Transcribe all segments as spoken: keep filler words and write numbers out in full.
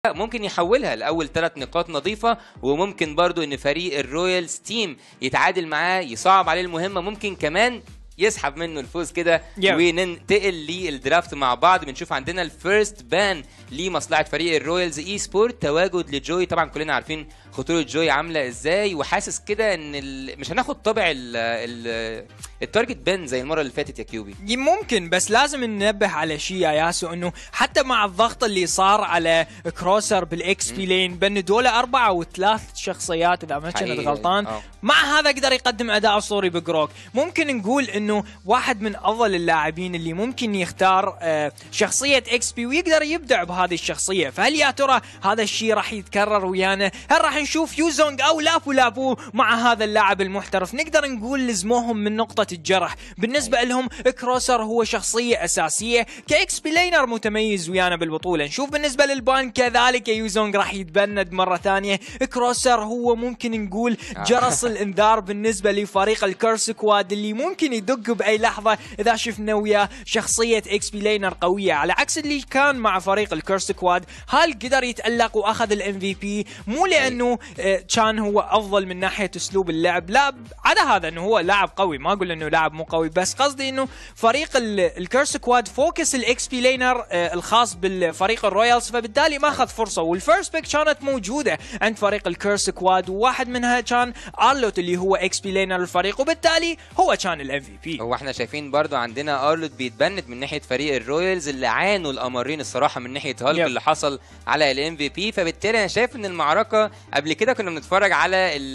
ممكن يحولها لاول ثلاث نقاط نظيفه، وممكن برضو ان فريق الرويالز تيم يتعادل معاه يصعب عليه المهمه، ممكن كمان يسحب منه الفوز كده yeah. وننتقل للدرافت مع بعض. بنشوف عندنا الفيرست بان لمصلحه فريق الرويالز اي سبورت، تواجد لجوي. طبعا كلنا عارفين خطوره جوي عامله ازاي، وحاسس كده ان ال... مش هناخد طابع ال... ال... التارجت بان زي المره اللي فاتت يا كيوبي. ممكن، بس لازم ننبه على شيء يا ياسو، انه حتى مع الضغط اللي صار على كروسر بالاكس بي لين بان دول اربعه او ثلاث شخصيات اذا ما كنت غلطان، أوه. مع هذا قدر يقدم اداء اسطوري بجروك. ممكن نقول انه واحد من افضل اللاعبين اللي ممكن يختار شخصيه اكس بي ويقدر يبدع بهذه الشخصيه. فهل يا ترى هذا الشيء راح يتكرر ويانا؟ هل راح نشوف يوزونج او لابو لابو مع هذا اللاعب المحترف؟ نقدر نقول لزموهم من نقطه الجرح. بالنسبه لهم كروسر هو شخصيه اساسيه كاكس بي لينر متميز ويانا بالبطوله. نشوف بالنسبه للبان كذلك يوزونج راح يتبند مره ثانيه. كروسر هو ممكن نقول جرس الانذار بالنسبه لفريق الكيرس كواد اللي ممكن يدق باي لحظه اذا شفنا وياه شخصيه اكس بي لينر قويه، على عكس اللي كان مع فريق الكيرس كواد. هل قدر يتالق واخذ الام في بي مو لانه كان هو افضل من ناحيه اسلوب اللعب، لا على هذا انه هو لاعب قوي، ما اقول انه لاعب مو قوي، بس قصدي انه فريق الكيرس كواد فوكس الاكس بي لينر الخاص بالفريق الرويالز، فبالتالي ما اخذ فرصه. والفيرست بيك كانت موجوده عند فريق الكيرس كواد، وواحد منها كان ارلوت اللي هو اكس بي لينر الفريق، وبالتالي هو كان الام في بي. هو احنا شايفين برضو عندنا ارلوت بيتبند من ناحيه فريق الرويالز اللي عانوا الامرين الصراحه من ناحيه هالك yep. اللي حصل على الام في بي. فبالتالي انا شايف ان المعركه قبل كده كنا بنتفرج على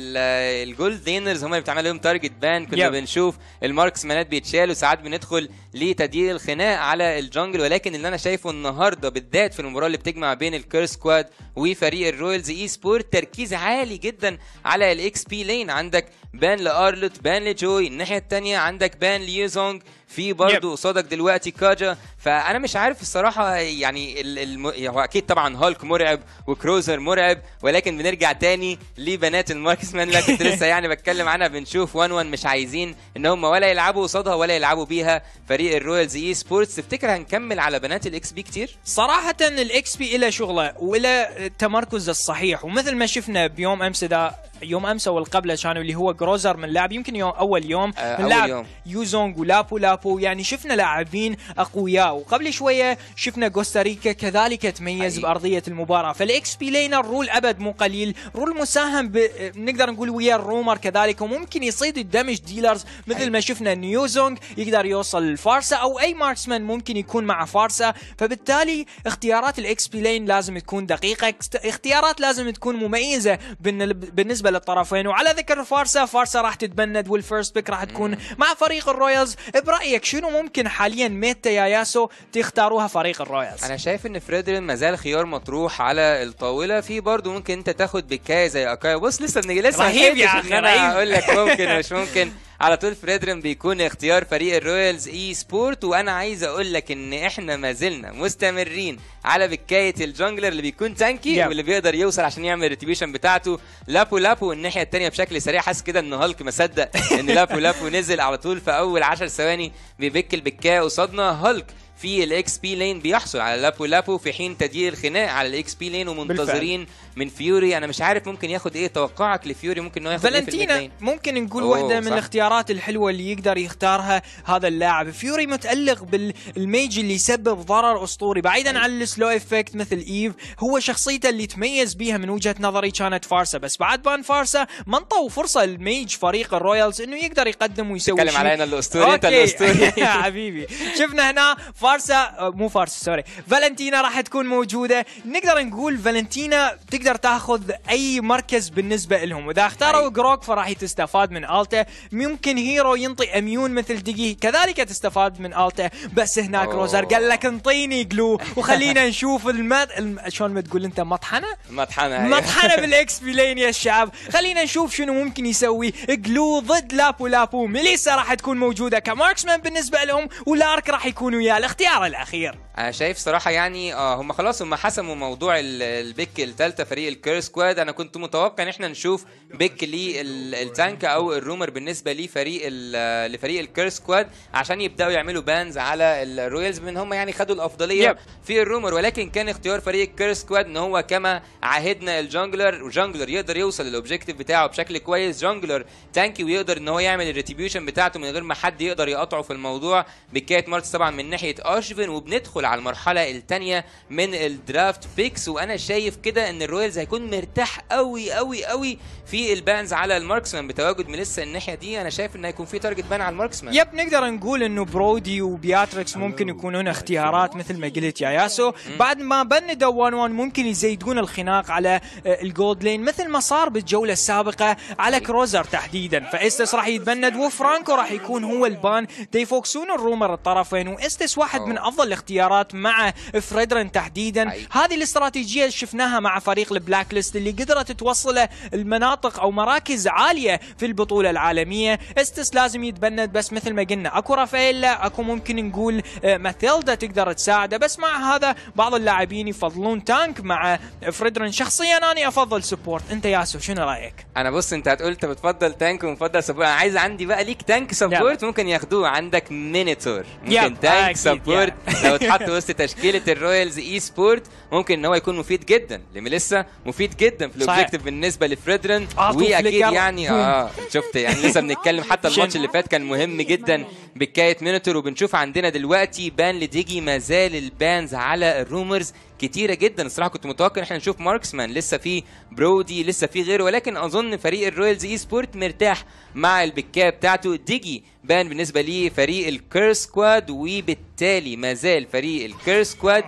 الجولد لينرز هم اللي بتعمل لهم تارجت بان، كنا yep. بنشوف الماركسمانات بيتشالوا، ساعات بندخل لتديير الخناق على الجنجل. ولكن اللي انا شايفه النهارده بالذات في المباراه اللي بتجمع بين الكيرس سكواد وفريق الرويالز اي سبورت تركيز عالي جدا على الاكس بي لين. عندك بان لارلوت، بان لجوي، الناحيه الثانيه عندك بان ليوزونج، في برضه قصادك دلوقتي كاجا. فانا مش عارف الصراحه يعني الم... هو اكيد طبعا هالك مرعب وكروزر مرعب، ولكن بنرجع تاني لبنات الماركسمان اللي كنت لسه يعني بتكلم عنها. بنشوف وان وان مش عايزين ان هم ولا يلعبوا قصادها ولا يلعبوا بيها فريق الرويالز اي سبورتس. تفتكر هنكمل على بنات الاكس بي كتير؟ صراحه الاكس بي له شغله وله التمركز الصحيح، ومثل ما شفنا بيوم امس ده يوم امس او قبله كانوا اللي هو جروزر من لاعب يمكن يوم اول يوم آه من لاعب يوزونج ولابو لابو، يعني شفنا لاعبين اقوياء. وقبل شويه شفنا كوستاريكا كذلك تميز حقيقي. بارضيه المباراه. فالاكس بي لينر رول ابد مو قليل، رول مساهم ب... نقدر نقول ويا الرومر كذلك، وممكن يصيد الدمج ديلرز مثل حقيقي. ما شفنا ان يوزونج يقدر يوصل للفارسا او اي ماركسمان ممكن يكون مع فارسا. فبالتالي اختيارات الاكس بي لين لازم تكون دقيقه، اختيارات لازم تكون مميزه بالنسبه للطرفين. وعلى ذكر فارسا، فارسا راح تتبند والفيرست بيك راح تكون مم. مع فريق الرويالز. برايك شنو ممكن حاليا ميتا يا ياسو تختاروها فريق الرويالز؟ انا شايف ان فريدرين ما زال خيار مطروح على الطاوله. في برضه ممكن انت تاخد بكايه زي اكايا. بص لسه بنجي لسه رهيب يا اخي، انا اقول لك ممكن مش ممكن. على طول فريدرين بيكون اختيار فريق الرويالز اي سبورت. وانا عايز اقول لك ان احنا ما زلنا مستمرين على بكايه الجونجلر اللي بيكون تانكي yeah. واللي بيقدر يوصل عشان يعمل الريتيبيوشن بتاعته. لابو لابو الناحيه الثانيه بشكل سريع، حاسس كده ان هالك ما صدق ان لابو لابو نزل على طول في اول عشر ثواني بيبك البكايه قصادنا. هالك في الاكس بي لين بيحصل على لابو لابو في حين تديير الخناق على الاكس بي لين، ومنتظرين بالفعل. من فيوري. انا مش عارف ممكن ياخد ايه، توقعك لفيوري ممكن انه ياخد فالنتينا ايه في ممكن نقول واحده من الاختيارات الحلوه اللي يقدر يختارها هذا اللاعب. فيوري متالق بالميج اللي يسبب ضرر اسطوري بعيدا عن السلو افكت مثل ايف. هو شخصيته اللي تميز بيها من وجهه نظري كانت فارسا، بس بعد بان فارسا ما انطوا فرصه الميج فريق الرويالز انه يقدر يقدم ويسوي شيء. تكلم علينا الاسطوري انت الاسطوري يا حبيبي. شفنا هنا فارسا مو فارسا سوري فالنتينا راح تكون موجوده. نقدر نقول فالنتينا تقدر تاخذ اي مركز بالنسبه لهم، واذا اختاروا جروك فراح تستفاد من التا. ممكن هيرو ينطي اميون مثل دقي كذلك تستفاد من التا. بس هناك أوه. روزر قال لك انطيني جلو وخلينا نشوف المد الم... شلون ما تقول انت مطحنه مطحنه مطحنه بالاكس بي لين يا الشعب. خلينا نشوف شنو ممكن يسوي جلو ضد لابو لابو. ميليسا راح تكون موجوده كماركسمان بالنسبه لهم، ولارك راح يكون وياه الاختيار الاخير. انا شايف صراحه يعني اه هم خلاص هم حسموا موضوع البيك الثالثه فريق الكير سكواد. انا كنت متوقع ان احنا نشوف بيك للتانك او الرومر بالنسبه لفريق لفريق الكير سكواد عشان يبداوا يعملوا بانز على الرويالز بان هم يعني خدوا الافضليه yep. في الرومر، ولكن كان اختيار فريق الكير سكواد ان هو كما عهدنا الجانجلر، وجانجلر يقدر يوصل للاوبجيكتيف بتاعه بشكل كويس، جانجلر تانكي ويقدر ان هو يعمل الريتريبيوشن بتاعته من غير ما حد يقدر يقطعه في الموضوع. بكايه مارتس طبعا من ناحيه ارشفن، وبندخل على المرحله الثانيه من الدرافت بيكس. وانا شايف كده ان الرويالز هيكون مرتاح قوي قوي قوي في البانز على الماركسمان بتواجد ميليسا الناحيه دي. انا شايف ان هيكون في تارجت بان على الماركسمان. يب نقدر نقول انه برودي وبياتريكس ممكن يكونون اختيارات مثل ما قلت يا ياسو. بعد ما بندوا واحد واحد ممكن يزيدون الخناق على الجولد لين مثل ما صار بالجوله السابقه على كروزر تحديدا. فاستس راح يتبند وفرانكو راح يكون هو البان، ديفوكسون الرومر الطرفين، واستس واحد من افضل الاختيارات مع فريدرن تحديدا. هذه الاستراتيجيه اللي شفناها مع فريق البلاك ليست اللي قدرت توصله المناطق او مراكز عاليه في البطوله العالميه. استس لازم يتبند، بس مثل ما قلنا اكو رافائيلا، اكو ممكن نقول ماثيلدا تقدر تساعده، بس مع هذا بعض اللاعبين يفضلون تانك مع فريدرن. شخصيا انا افضل سبورت. انت ياسو شنو رايك؟ انا بص انت هتقول انت بتفضل تانك ومفضل سبورت، انا عايز عندي بقى ليك تانك سبورت ممكن ياخدوه. عندك مينيتور ممكن تانك سبورت لو اتحط وسط تشكيله الرويالز اي سبورت ممكن ان هو يكون مفيد جدا لميليسا، مفيد جدا في الاوبجيكتيف بالنسبه لفريدرن. واكيد يعني اه شفت يعني لسه بنتكلم حتى الماتش اللي فات كان مهم جدا بكايه مينيتور. وبنشوف عندنا دلوقتي بان لديجي، ما زال البانز على الرومرز كتيره جدا. الصراحه كنت متوقع احنا نشوف ماركسمان، لسه في برودي، لسه في غيره، ولكن اظن فريق الرويالز اي سبورت مرتاح مع البكايه بتاعته. ديجي بان بالنسبه لي فريق الكير سكواد، وبالتالي ما زال فريق الكير سكواد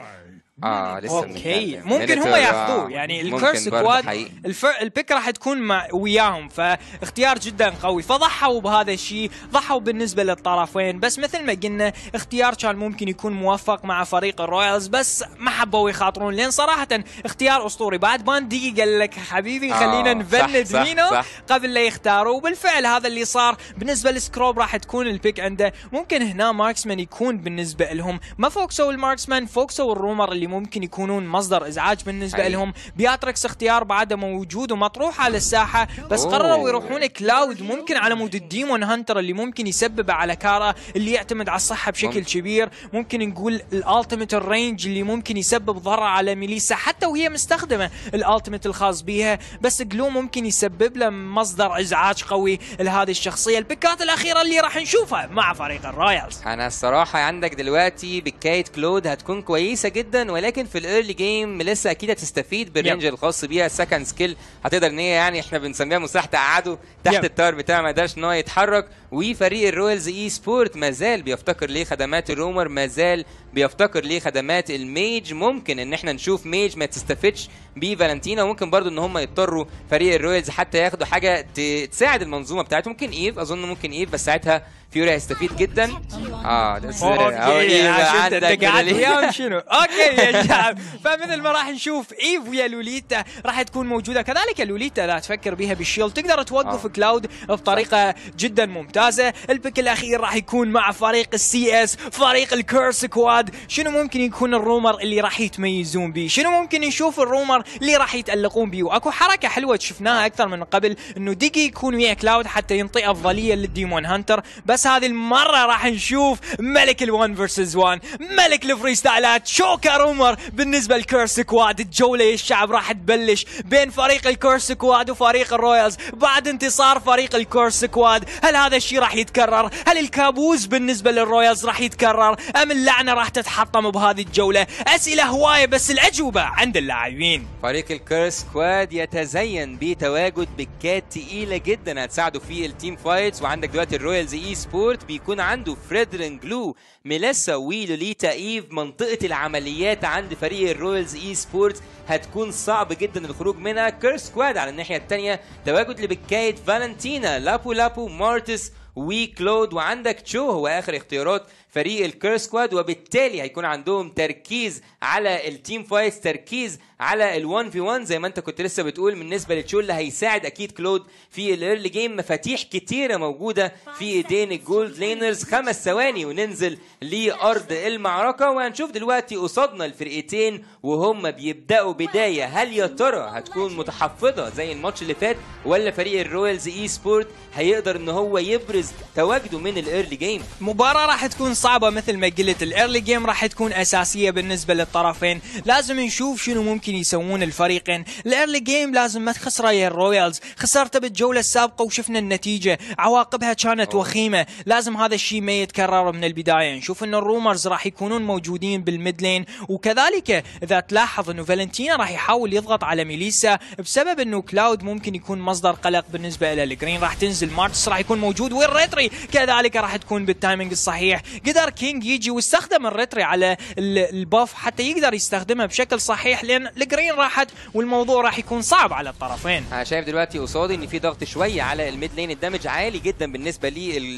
اه لسه اوكي ممكن هم ياخذوه. يعني الكير سكواد البيك راح تكون مع وياهم، فاختيار جدا قوي. فضحوا بهذا الشيء، ضحوا بالنسبه للطرفين، بس مثل ما قلنا اختيار كان ممكن يكون موفق مع فريق الرويالز، بس ما حبوا يخاطرون لان صراحه اختيار اسطوري. بعد بان دقيقه قال لك حبيبي خلينا آه نفند مينو قبل لا يختاروا، وبالفعل هذا اللي صار. بالنسبه لسكروب راح تكون البيك عنده. ممكن هنا ماركسمان يكون بالنسبه لهم ما فوكسوا الماركسمان، فوكسوا الرومر اللي ممكن يكونون مصدر ازعاج بالنسبه أي. لهم. بياتريكس اختيار بعده موجود ومطروح على الساحه، بس أوه. قرروا يروحون كلاود ممكن على مود الديمون هانتر اللي ممكن يسبب على كارا اللي يعتمد على الصحه بشكل مم. كبير. ممكن نقول الالتيميت الرينج اللي ممكن يسبب ضرر على ميليسا حتى وهي مستخدمه الالتيميت الخاص بها، بس جلو ممكن يسبب له مصدر ازعاج قوي لهذه الشخصيه. البيكات الاخيره اللي راح نشوفها مع فريق الرويالز، انا الصراحه عندك دلوقتي بكايه كلود هتكون كويسه جدا، ولكن في الايرلي جيم لسه اكيد هتستفيد بالرينج yep. الخاص بيها. السكند سكيل هتقدر ان هي يعني احنا بنسميها مساحه تقعده تحت yep. التاور بتاعه ما يقدرش ان هو يتحرك. وفريق الرويالز اي سبورت ما زال بيفتقر لخدمات الرومر، ما زال بيفتقر لخدمات الميج. ممكن ان احنا نشوف ميج ما تستفدش بفالنتينا، وممكن برضو ان هم يضطروا فريق الرويالز حتى ياخدوا حاجه تساعد المنظومه بتاعتهم. ممكن ايف، اظن ممكن ايف، بس ساعتها فيوري هيستفيد جدا. اه ده اوكي انت قاعد وياهم شنو؟ اوكي يا شباب، فمثل ما راح نشوف ايف ويا لوليتا راح تكون موجوده. كذلك لوليتا لا تفكر بها بالشيل، تقدر توقف آه. كلاود بطريقه جدا ممتازه. البيك الاخير راح يكون مع فريق السي اس، فريق الكير سكواد. شنو ممكن يكون الرومر اللي راح يتميزون به؟ شنو ممكن نشوف الرومر اللي راح يتالقون به؟ واكو حركه حلوه شفناها اكثر من قبل انه ديجي يكون ويا كلاود حتى ينطي افضليه للديمون هانتر، بس هذه المره راح نشوف ملك الوان فيرسز وان، ملك الفريستايلات. شوكا رومر بالنسبه للكير سكواد. الجوله يا الشعب راح تبلش بين فريق الكير سكواد وفريق الرويالز بعد انتصار فريق الكير سكواد. هل هذا الشيء راح يتكرر؟ هل الكابوس بالنسبه للرويالز راح يتكرر؟ ام اللعنه راح تتحطم بهذه الجوله؟ اسئله هوايه بس الاجوبه عند اللاعبين. فريق الكير سكواد يتزين بتواجد بكات ثقيله جدا هتساعده في التيم فايتس. وعندك دلوقتي الرويالز اي سبورت بيكون عنده فريدرين جلو، ميليسا ولوليتا ايف. منطقه العمليات عند فريق الرويالز اي سبورت هتكون صعب جدا الخروج منها. كير سكواد على الناحيه الثانيه تواجد لبكايه فالنتينا، لابو لابو، مارتس وكلود. وعندك تشو هو اخر اختيارات فريق الكير سكواد، وبالتالي هيكون عندهم تركيز على التيم فايتس، تركيز على الوان في وان زي ما انت كنت لسه بتقول. بالنسبه لتشولا هيساعد اكيد كلود في الايرلي جيم، مفاتيح كتيره موجوده في ايدين الجولد لينرز. خمس ثواني وننزل لارض المعركه، وهنشوف دلوقتي قصادنا الفرقتين وهم بيبداوا بدايه. هل يا ترى هتكون متحفظه زي الماتش اللي فات، ولا فريق الرويالز اي سبورت هيقدر ان هو يبرز تواجده من الايرلي جيم؟ مباراه راح تكون صعبه مثل ما قلت، الايرلي جيم راح تكون اساسيه بالنسبه للطرفين. لازم نشوف شنو ممكن يسوون الفريقين. الايرلي جيم لازم ما تخسره يا الرويالز، خسرته بالجوله السابقه وشفنا النتيجه، عواقبها كانت أوه. وخيمه. لازم هذا الشيء ما يتكرر من البدايه. نشوف ان الرومرز راح يكونون موجودين بالميد لين، وكذلك اذا تلاحظ انه فالنتينا راح يحاول يضغط على ميليسا بسبب انه كلاود ممكن يكون مصدر قلق بالنسبه له. الجرين راح تنزل، مارتس راح يكون موجود، والريتري كذلك راح تكون بالتايمينج الصحيح. قدر كينج يجي واستخدم الريتري على الباف حتى يقدر يستخدمها بشكل صحيح، لان الجرين راحت والموضوع راح يكون صعب على الطرفين. انا شايف دلوقتي قصادي ان في ضغط شويه على الميد لين، الدمج عالي جدا بالنسبه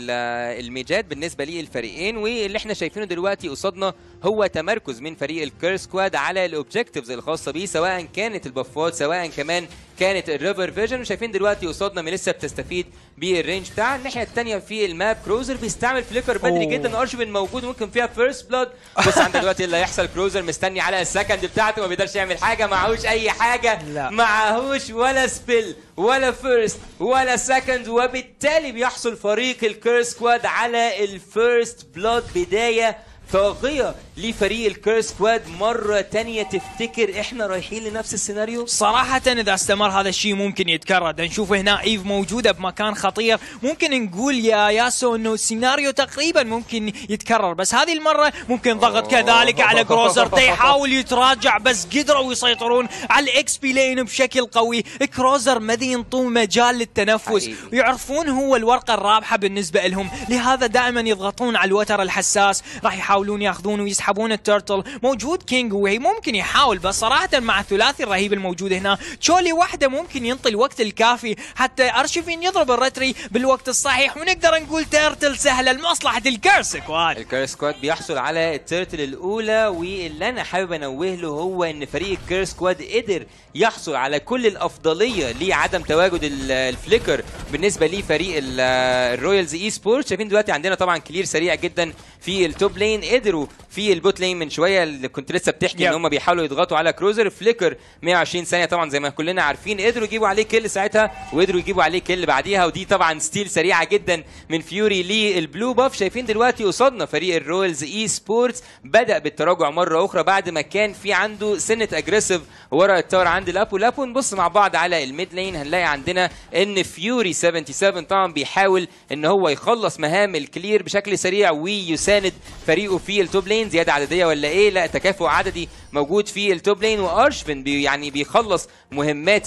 للميجات بالنسبه للفريقين، واللي احنا شايفينه دلوقتي قصادنا هو تمركز من فريق الكير سكواد على الاوبجكتيفز الخاصه بيه، سواء كانت البفات سواء كمان كانت الريفر فيجن. وشايفين دلوقتي قصادنا ميليسا بتستفيد بالرينج بتاعها. الناحيه الثانيه في الماب كروزر بيستعمل فليكر بدري أوه. جدا. ارشفين موجود ممكن فيها فيرست بلاد، بس عندك دلوقتي اللي هيحصل. كروزر مستني على السكند بتاعته، ما بيقدرش يعمل حاجه، معهوش اي حاجه، لا. معهوش ولا سبيل ولا فيرست ولا سكند، وبالتالي بيحصل فريق الكير سكواد على الفيرست بلاد. بدايه طاغية لفريق الكير سكواد. مرة تانية تفتكر احنا رايحين لنفس السيناريو؟ صراحة اذا استمر هذا الشيء ممكن يتكرر. نشوف هنا ايف موجودة بمكان خطير، ممكن نقول يا ياسو انه السيناريو تقريبا ممكن يتكرر، بس هذه المرة ممكن ضغط كذلك على كروزر، يحاول يتراجع بس قدروا يسيطرون على الاكس بي لين بشكل قوي. كروزر ما ينطوه مجال للتنفس، ويعرفون هو الورقة الرابحة بالنسبة لهم، لهذا دائما يضغطون على الوتر الحساس. راح يحاول يحاولون ياخذون ويسحبون التيرتل. موجود كينج وهي ممكن يحاول، بس صراحه مع الثلاثي الرهيب الموجود هنا تشولي واحده ممكن ينطي الوقت الكافي حتى ارشفين يضرب الريتري بالوقت الصحيح، ونقدر نقول تيرتل سهله لمصلحه الكير سكواد. الكير سكواد بيحصل على التيرتل الاولى، واللي انا حابب انوه له هو ان فريق الكير سكواد قدر يحصل على كل الافضليه لعدم تواجد الفليكر بالنسبه لفريق الرويالز اي سبورت. شايفين دلوقتي عندنا طبعا كلير سريع جدا في التوب لين، قدروا في البوت لين من شويه اللي كنت لسه بتحكي ان هم بيحاولوا يضغطوا على كروزر. فليكر مية وعشرين ثانيه طبعا زي ما كلنا عارفين، قدروا يجيبوا عليه كيل ساعتها وقدروا يجيبوا عليه كيل بعديها، ودي طبعا ستيل سريعه جدا من فيوري للبلو باف. شايفين دلوقتي قصادنا فريق الرويالز اي سبورتس بدا بالتراجع مره اخرى بعد ما كان في عنده سنه اجريسيف ورا التاور عند لابو. لابو نبص مع بعض على الميد لين هنلاقي عندنا ان فيوري سبعة وسبعين طبعا بيحاول ان هو يخلص مهام الكلير بشكل سريع ويساند فريقه في التوب لين. زياده عدديه ولا ايه؟ لا، تكافؤ عددي موجود في التوب لين، وارشفن بي يعني بيخلص مهمات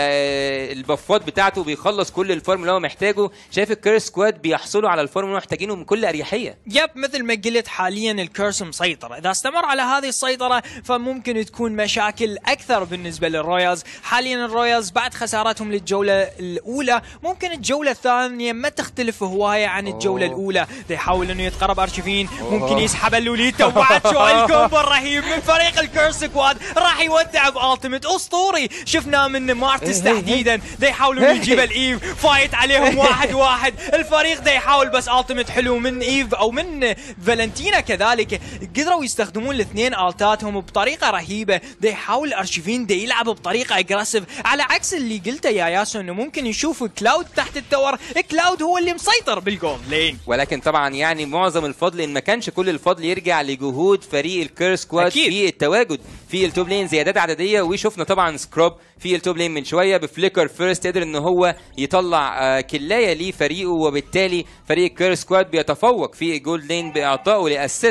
البفات بتاعته، بيخلص كل الفارم اللي هو محتاجه. شايف الكير سكواد بيحصلوا على الفارم اللي محتاجينه من كل اريحيه. يب مثل ما قلت حاليا الكيرس مسيطر، اذا استمر على هذه السيطره فممكن تكون مشاكل اكثر بالنسبه للرويالز. حاليا الرويالز بعد خسارتهم للجوله الاولى ممكن الجوله الثانيه ما تختلف هوايه عن الجوله أوه. الاولى. يحاول انه يتقرب ارشفين، ممكن يسحب اللوليتا، وبعد شو الكومبو الرهيب من فريق الكير سكواد راح يودع بالتيمت اسطوري شفناه من مارتس تحديدا. دا يحاولون يجيب الايف، فايت عليهم واحد واحد. الفريق دا يحاول بس التيمت حلو من ايف او من فالنتينا كذلك، قدروا يستخدمون الاثنين التاتهم بطريقه رهيبه. دا يحاول ارشفين دا يلعب بطريقه اجريسيف، على عكس اللي قلته يا ياسو انه ممكن نشوف كلاود تحت التور. كلاود هو اللي مسيطر بالجولد لين، ولكن طبعا يعني معظم الفضل ان ما كانش كل الفضل يرجع لجهود فريق الكير سكواد في التواجد في التوب لين. زيادات عدديه، وشفنا طبعا سكروب في التوب لين من شويه بفليكر فيرست قدر ان هو يطلع كلايه لفريقه، وبالتالي فريق الكير سكواد بيتفوق في الجولد لين باعطائه لاسيست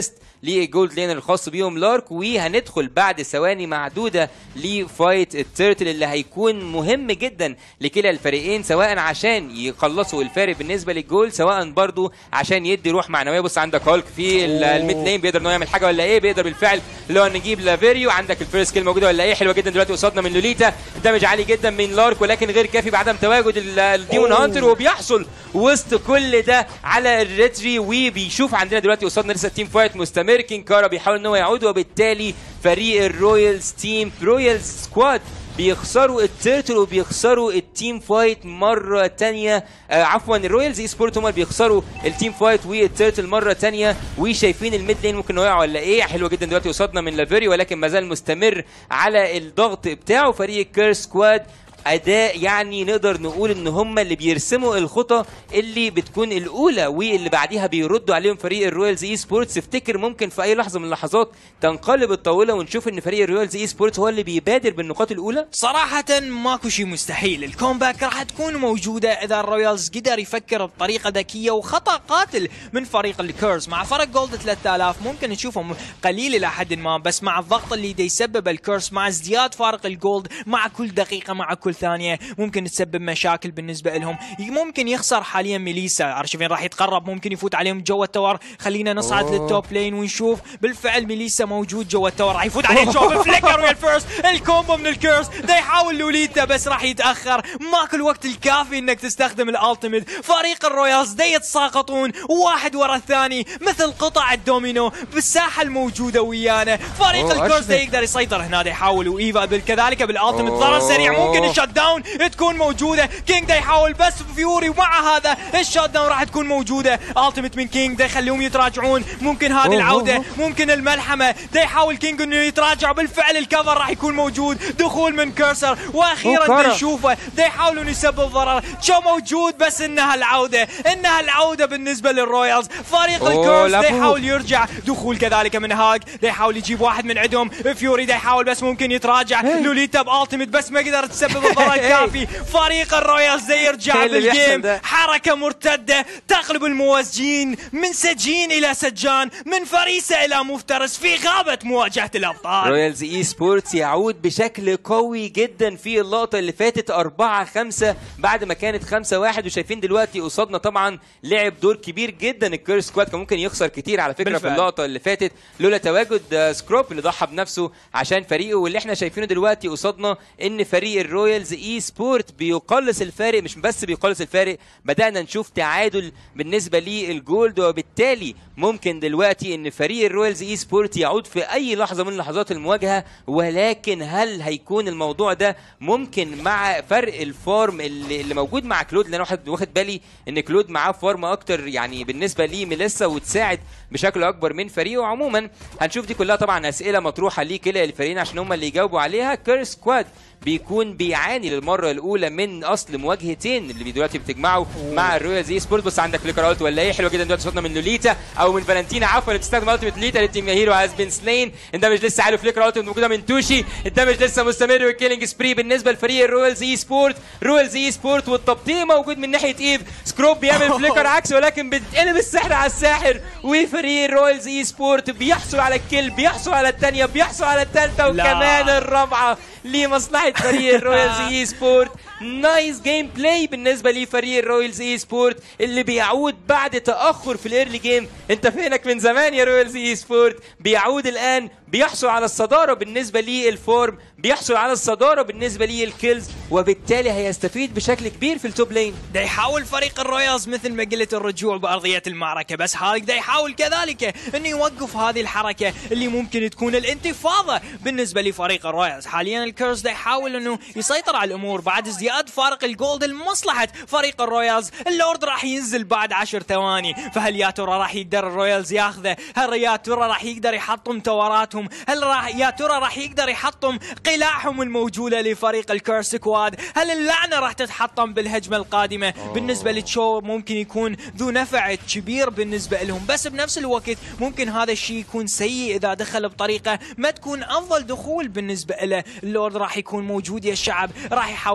للجولد لين الخاص بيهم لارك، وهندخل بعد ثواني معدوده لفايت التيرتل اللي هيكون مهم جدا لكلا الفريقين، سواء عشان يخلصوا الفارق بالنسبه للجول، سواء برضو عشان يدي روح معنويه. بص عندك هولك في الميد لين، بيقدر انه يعمل حاجه ولا ايه؟ بيقدر بالفعل لو نجيب لافيريو. عندك الفيرست كيل موجوده ولا ايه؟ حلوه جدا دلوقتي قصادنا من لوليتا، دامج عالي جدا من لارك ولكن غير كافي بعدم تواجد الديمون هانتر، وبيحصل وسط كل ده على الريتري. وبيشوف عندنا دلوقتي قصادنا لسه التيم فايت مستمر، كينكارا بيحاول ان هو يعود، وبالتالي فريق الرويالز تيم رويالز سكواد بيخسروا التيرتل وبيخسروا التيم فايت مره ثانيه. آه عفوا الرويالز اي سبورت هم اللي بيخسروا التيم فايت والتيرتل مره ثانيه. وشايفين الميد لين ممكن يقع ولا ايه؟ حلوه جدا دلوقتي قصادنا من لافيري، ولكن ما زال مستمر على الضغط بتاعه فريق كيرس سكواد. اداء يعني نقدر نقول ان هم اللي بيرسموا الخطى اللي بتكون الاولى واللي بعديها بيردوا عليهم فريق الرويالز اي سبورتس. افتكر ممكن في اي لحظه من اللحظات تنقلب الطاوله ونشوف ان فريق الرويالز اي سبورتس هو اللي بيبادر بالنقاط الاولى. صراحه ماكو شيء مستحيل، الكومباك راح تكون موجوده اذا الرويالز قدر يفكر بطريقه ذكيه وخطا قاتل من فريق الكيرز. مع فرق جولد ثلاثة آلاف ممكن نشوفهم قليل الى حد ما، بس مع الضغط اللي دي يسبب الكيرز مع ازدياد فارق الجولد مع كل دقيقه مع كل ثانيه ممكن تسبب مشاكل بالنسبه لهم. ممكن يخسر حاليا ميليسا، عارفين راح يتقرب، ممكن يفوت عليهم جوا التور. خلينا نصعد أوه. للتوب لين ونشوف. بالفعل ميليسا موجود جوا التور، راح يفوت عليه شوف فليكر ويا الفيرست الكومبو من الكيرس. دا يحاول لوليتا بس راح يتاخر، ماكو الوقت الكافي انك تستخدم الالتيميت. فريق الرويالز دا يتساقطون واحد ورا الثاني مثل قطع الدومينو بالساحه الموجوده ويانا. فريق الكيرس دا يقدر يسيطر هنا، دا يحاول، وايفا كذلك بالالتيميت ضرر سريع ممكن الشت داون تكون موجوده. كينج دا يحاول بس فيوري، ومع هذا الشوت داون راح تكون موجوده. التيميت من كينج دا يخليهم يتراجعون، ممكن هذه العوده، ممكن الملحمه. دا يحاول كينج انه يتراجع، بالفعل الكفر راح يكون موجود. دخول من كيرسر واخيرا دا نشوفه دا يحاولون يسبب ضرر. شو موجود بس انها العوده، انها العوده بالنسبه للرويالز. فريق الكيرس دا يحاول يرجع. دخول كذلك من هاك، دا يحاول يجيب واحد من عندهم. فيوري دا يحاول بس ممكن يتراجع. لوليتا بالتيميت بس ما قدرت تسبب الضرر الكافي. فريق الرويالز زي يرجع بالجيم، حركة مرتدة تقلب الموازين من سجين إلى سجان، من فريسة إلى مفترس في غابة مواجهة الأبطال. رويالز اي سبورتس يعود بشكل قوي جدا في اللقطة اللي فاتت أربعة خمسة بعد ما كانت خمسة واحد، وشايفين دلوقتي قصادنا طبعا لعب دور كبير جدا. الكيرس سكواد كان ممكن يخسر كتير على فكرة بالفعل في اللقطة اللي فاتت لولا تواجد سكروب اللي ضحى بنفسه عشان فريقه. واللي احنا شايفينه دلوقتي قصادنا ان فريق الرويالز اي سبورت بيقلص الفارق، مش بس بيقلص الفارق، بدأنا نشوف تعادل بالنسبة للجولد، وبالتالي ممكن دلوقتي ان فريق الرويالز اي سبورت يعود في اي لحظة من لحظات المواجهة. ولكن هل هيكون الموضوع ده ممكن مع فرق الفارم اللي, اللي موجود مع كلود؟ لان انا واخد بالي ان كلود معاه فارم اكتر يعني بالنسبة لي ميليسا، وتساعد بشكل اكبر من فريقه. عموما هنشوف دي كلها طبعا اسئلة مطروحة لكلا الفريقين عشان هم اللي يجاوبوا عليها. كيرس سكواد بيكون بيعاني للمره الاولى من اصل مواجهتين اللي دلوقتي بتجمعوا مع الرويالز اي سبورت. بس عندك فليكر الت ولا ايه؟ حلوه جدا دلوقتي صوتنا من لوليتا او من فالنتينا عفوا اللي بتستخدم التيميت لوليتا للتيم هيرو هاز بين سلين. الدمج لسه عالي، فليكر الت موجوده من توشي، الدمج لسه مستمر والكيلينج سبري بالنسبه لفريق الرويالز اي سبورت. رويالز اي سبورت والتبطيء موجود من ناحيه ايف. سكروب بيعمل فليكر عكس ولكن بتقلب السحر على الساحر، وفريق الرويالز اي سبورت بيحصل على الكيل، بيحصل على الثانيه، بيحصل على الثالثه وكمان الرابعه لمصلحه فريق الرويالز اي سبورت. نايس جيم بلاي بالنسبه لفريق الرويالز اي سبورت اللي بيعود بعد تاخر في الايرلي جيم. انت فينك من زمان يا رويالز اي سبورت؟ بيعود الان، بيحصل على الصداره بالنسبه للفورم، بيحصل على الصداره بالنسبه للكيلز، وبالتالي هيستفيد بشكل كبير في التوب لين. دا يحاول فريق الرويالز مثل ما قلت الرجوع بارضيه المعركه، بس هالك دا يحاول كذلك انه يوقف هذه الحركه اللي ممكن تكون الانتفاضه بالنسبه لفريق الرويالز. حاليا الكيرز دا يحاول انه يسيطر على الامور بعد ازدياد فارق الجولد لمصلحه فريق الرويالز. اللورد راح ينزل بعد عشر ثواني، فهل يا ترى راح يقدر الرويالز ياخذه؟ هل يا ترى راح يقدر يحطم توراتهم؟ هل راح يا ترى راح يقدر يحطم قلاعهم الموجوده لفريق الكيرس سكواد؟ هل اللعنه راح تتحطم بالهجمه القادمه؟ أوه. بالنسبه لتشو ممكن يكون ذو نفع كبير بالنسبه لهم، بس بنفس الوقت ممكن هذا الشيء يكون سيء اذا دخل بطريقه ما تكون افضل دخول بالنسبه له. اللورد راح يكون موجود يا الشعب، راح يحاولون يسحبون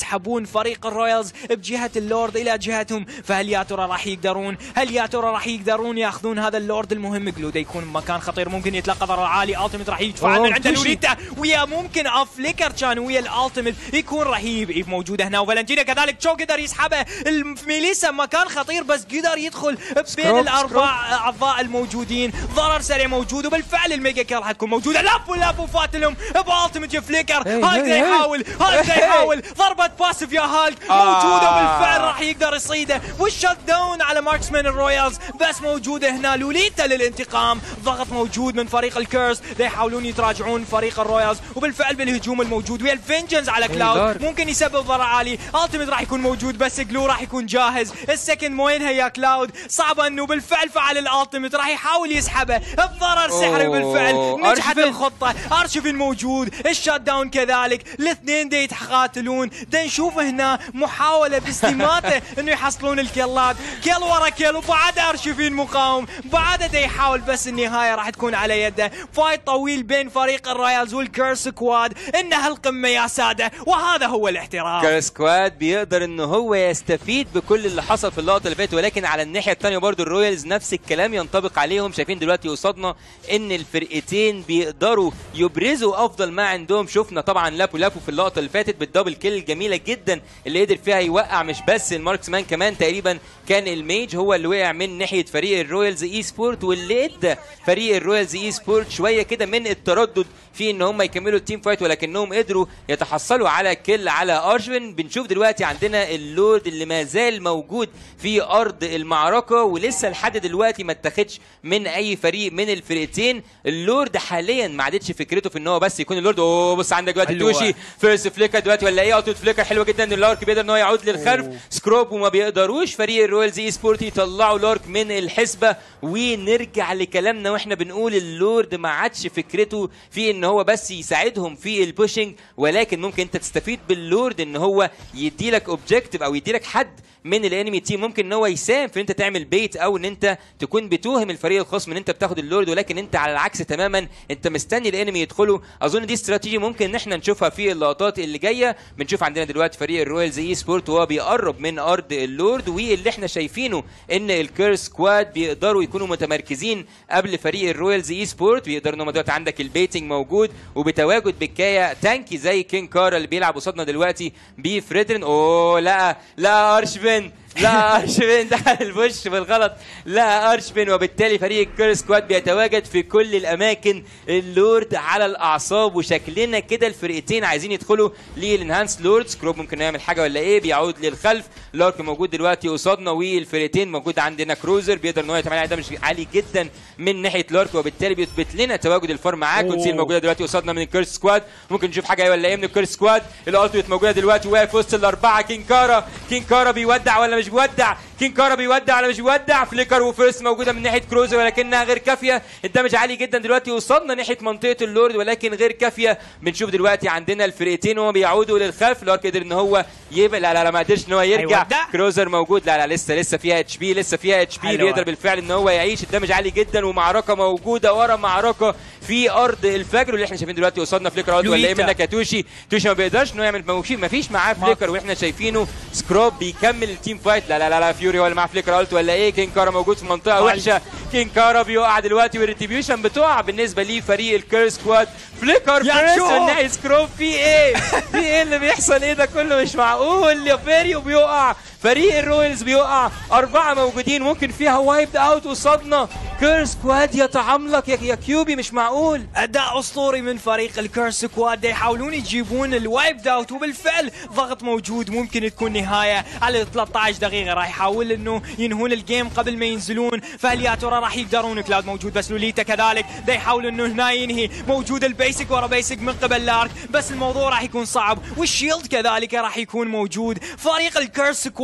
يسحبون فريق الرويالز بجهة اللورد إلى جهتهم. فهل يا ترى راح يقدرون هل يا ترى راح يقدرون ياخذون هذا اللورد المهم؟ جلودا يكون بمكان خطير، ممكن يتلقى ضرر عالي. التيمت راح يدفع من عند لوليتا ويا ممكن اوف فليكر كان ويا الالتيمت يكون رهيب. ايف موجوده هنا وفالنتينا كذلك، تشو قدر يسحبه. الميليسا مكان خطير بس قدر يدخل بين الاربع اعضاء الموجودين. ضرر سريع موجود وبالفعل الميجا كيل راح تكون موجوده. لف لف وفات لهم بالتيمت فليكر. هالك يحاول هالك يحاول ضربه باسف يا هالك موجوده وبالفعل راح يقدر يصيده. والشوت داون على ماركسمان الرويالز بس موجوده هنا لوليتا للانتقام. ضغط موجود من فريق الكيرس، يحاولون يتراجعون فريق الرويالز وبالفعل بالهجوم الموجود ويا الفينجنز على كلاود ممكن يسبب ضرر عالي. التيمت راح يكون موجود بس جلو راح يكون جاهز. السكند وينها يا كلاود؟ صعبه انه بالفعل فعل الالتيمت راح يحاول يسحبه بضرر سحري. بالفعل نجحت الخطه. ارشفين موجود، الشات داون كذلك. الاثنين دا يتقاتلون. دا نشوف هنا محاوله باستماته انه يحصلون الكيلات، كيل ورا كيل وبعد ارشفين مقاوم. بعد دا يحاول بس النهايه راح تكون على يده. فايت طويل بين فريق الرويالز والكيرس سكواد. انها القمه يا ساده وهذا هو الاحتراف. كيرس سكواد بيقدر انه هو يستفيد بكل اللي حصل في اللقطه اللي فاتت، ولكن على الناحيه الثانيه برضو الرويالز نفس الكلام ينطبق عليهم. شايفين دلوقتي قصادنا ان الفرقتين بيقدروا يبرزوا افضل ما عندهم. شفنا طبعا لابو لابو في اللقطه اللي فاتت بالدبل كيل الجميله جدا اللي قدر فيها يوقع مش بس الماركسمان، كمان تقريبا كان الميج هو اللي وقع من ناحيه فريق الرويالز اي سبورت، واللي ادى فريق الرويالز اي سبورت شويه كده من التردد في ان هم يكملوا التيم فايت، ولكنهم قدروا يتحصلوا على كيل على ارشفين. بنشوف دلوقتي عندنا اللورد اللي ما زال موجود في ارض المعركه ولسه لحد دلوقتي ما اتاخدش من اي فريق من الفرقتين. اللورد حاليا ما عادتش فكرته في ان هو بس يكون اللورد. اوه بص عندك دلوقتي توشي فيرست فليكر دلوقتي ولا ايه؟ اوتوت فليكر حلوه جدا. اللارك بيقدر ان هو يعود للخلف. سكروب وما بيقدروش فريق الرويالز اي سبورت يطلعوا لارك من الحسبه. ونرجع لكلامنا واحنا بنقول اللورد ما عادش فكرته في ان هو بس يساعدهم في البوشنج، ولكن ممكن انت تستفيد باللورد ان هو يدي لك اوبجيكتيف او يدي لك حد من الانمي تيم ممكن ان هو يساهم في ان انت تعمل بيت او ان انت تكون بتوهم الفريق الخصم ان انت بتاخد اللورد، ولكن انت على العكس تماما انت مستني الانمي يدخلوا. اظن دي استراتيجي ممكن ان احنا نشوفها في اللقطات اللي جايه. بنشوف عندنا دلوقتي فريق الرويالز اي سبورت وهو بيقرب من ارض اللورد، واللي احنا شايفينه ان الكيرس سكواد بيقدروا يكونوا متمركزين قبل فريق الرويالز اي سبورت. بيقدروا ان هم دلوقتي عندك البيتنج موجود وبتواجد بكايا تانكي زي كين كارا اللي بيلعب قصادنا دلوقتي بفريدرين. اوه لا لا ارشفين لا ارشفين دخل البوش بالغلط. لا ارشفين، وبالتالي فريق الكيرس سكواد بيتواجد في كل الاماكن. اللورد على الاعصاب وشكلنا كده الفرقتين عايزين يدخلوا للانهانس لورد. سكروب ممكن يعمل حاجه ولا ايه؟ بيعود للخلف. لارك موجود دلوقتي قصادنا والفرقتين موجود عندنا كروزر بيقدر ان هو يتعامل عليه دمج عالي جدا من ناحيه لارك، وبالتالي بيثبت لنا تواجد الفار معاه. كونسيل موجوده دلوقتي قصادنا من الكيرس سكواد. ممكن نشوف حاجه ولا ايه من الكيرس سكواد. الالتيميت موجوده دلوقتي واقف وسط الاربعه. كين كارا كين كارا بيودع ولا مش بيودع؟ كين كارا بيودع ولا مش بيودع؟ فليكر وفيرست موجوده من ناحيه كروزر ولكنها غير كافيه. الدمج عالي جدا دلوقتي وصلنا ناحيه منطقه اللورد ولكن غير كافيه. بنشوف دلوقتي عندنا الفرقتين وهم بيعودوا للخلف. لارك قدر ان هو يبقى لا لا, لا ما قدرش ان هو يرجع. كروزر موجود لا لا لسه لسه فيها اتش بي لسه فيها اتش بي بيقدر بالفعل ان هو يعيش. الدمج عالي جدا ومعركه موجوده ورا معركه في ارض الفجر. واللي احنا شايفين دلوقتي قصادنا فليكر اولت ولا ايه منك يا توشي؟ توشي ما بيقدرش ان هو يعمل موشي، ما فيش معاه فليكر واحنا شايفينه سكروب بيكمل التيم فايت. لا لا لا, لا فيوري ولا معاه فليكر اولت ولا ايه؟ كين كارا موجود في منطقه وحشه. كين كارا بيقع دلوقتي والريتريبيوشن بتقع بالنسبه ليه فريق الكيرس سكواد. فليكر فيرست من ناحيه سكروب. في ايه؟ في ايه اللي بيحصل؟ ايه ده كله؟ مش معقول. يا فيريو بيقع، فريق الرويالز بيقع. أربعة موجودين ممكن فيها وايبد اوت قصادنا. كيرس سكواد يتعملق يا, يا كيوبي مش معقول. اداء اسطوري من فريق الكيرس سكواد. يحاولون يجيبون الوايبد اوت وبالفعل ضغط موجود. ممكن تكون نهايه على ثلاثة عشر دقيقه. راح يحاول انه ينهون الجيم قبل ما ينزلون. فهل يا ترى راح يقدرون؟ كلاود موجود بس لوليتا كذلك. دا يحاول انه هنا ينهي. موجود البيسك ورا بيسك من قبل لارك بس الموضوع راح يكون صعب. والشيلد كذلك راح يكون موجود. فريق الكيرس سكواد